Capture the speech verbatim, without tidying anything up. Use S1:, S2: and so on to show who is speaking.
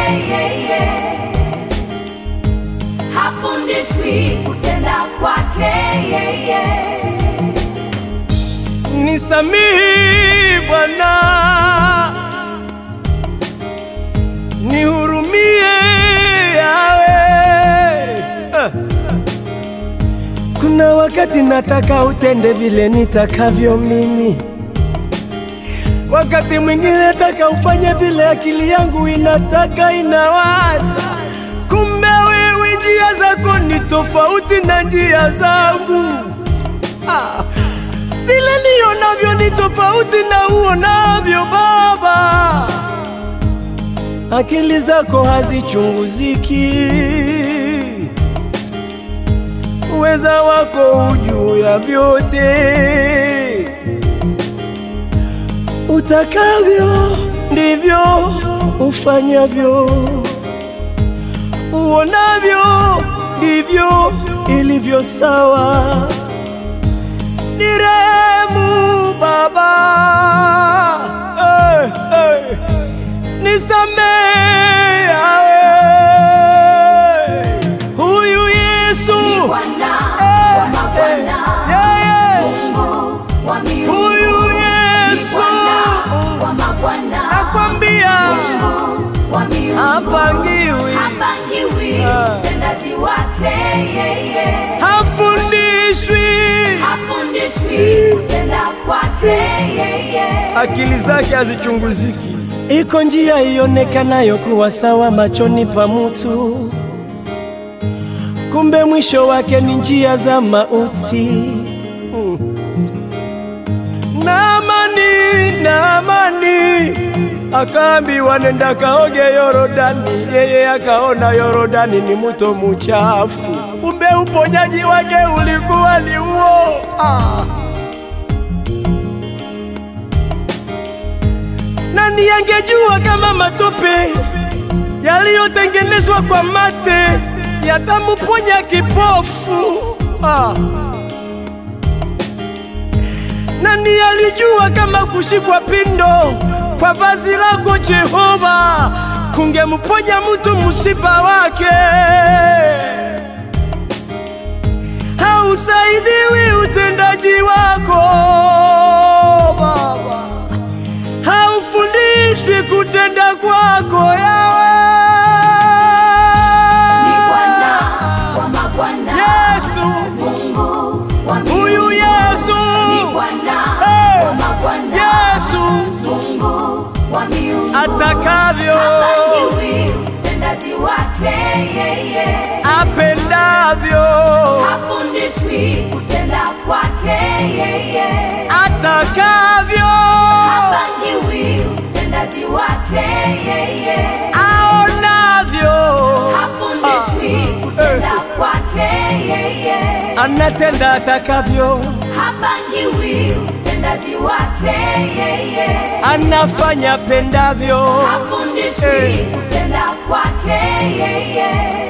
S1: yeye, hafundishwi kutenda kwake yeye.
S2: Nisamehe Bwana, nihurumie Yawe. uh. Kuna wakati nataka utende vile nitakavyo mimi, wakati mwingine nataka ufanye vile akili yangu inataka inawaza. Kumbe wewe njia zako ni tofauti na njia zangu. ah. Vile nionavyo ni tofauti na uonavyo Baba. Akili zako hazichunguziki, uweza wako juu ya vyote. Utakavyo ndivyo ufanyavyo, uonavyo ndivyo ilivyo sawa. Nirehemu Baba, hey, hey. Nisamehe Yawe. Huyu Yesu
S1: ni Bwana hey, wa mabwana,
S2: hey, yeah.
S1: Mungu wa miungu.
S2: Huyu Yesu
S1: ni Bwana wa mabwana,
S2: nakwambia
S1: Mungu wa miungu.
S2: hapangiwi,
S1: hapangiwi utendaji wake yeye,
S2: hafundishwi,
S1: hafundishwi kutenda kwake yeye.
S2: akili zake hazichunguziki. Iko njia ionekanayo kuwa sawa machoni pa mtu, kumbe mwisho wake ni njia za mauti. hmm. Naamani, Naamani akaambiwa nenda kaoge Yorodani, yeye akaona Yorodani ni mto mchafu, kumbe uponyaji wake ulikuwa ni huo. ah. Nani angejua kama matope yaliyotengenezwa kwa mate yatamuponya kipofu? ah. Nani alijua kama kushikwa pindo kwa vazi lako Jehova kungemuponya mtu msiba wake? Hausaidiwi utendaji wako Baba, haufundishwi kutenda kwako Yawe.
S1: Ni Bwana wa mabwana,
S2: Yesu,
S1: Mungu wa miungu.
S2: huyu Yesu
S1: Ni Bwana
S2: hey,
S1: wa mabwana,
S2: Yesu
S1: Mungu wa miungu.
S2: atakavyo,
S1: hapangiwi utendaji wake yeye,
S2: apendavyo,
S1: hafundishwi kutenda kwake yeye,
S2: atakavyo,
S1: hapangiwi utendaji wake yeye,
S2: aonavyo,
S1: hafundishwi kutenda kwake yeye,
S2: anatenda atakavyo,
S1: hapangiwi utendaji wake yeye,
S2: anafanya pendavyo,
S1: hafundishwi kutenda kwake yeye.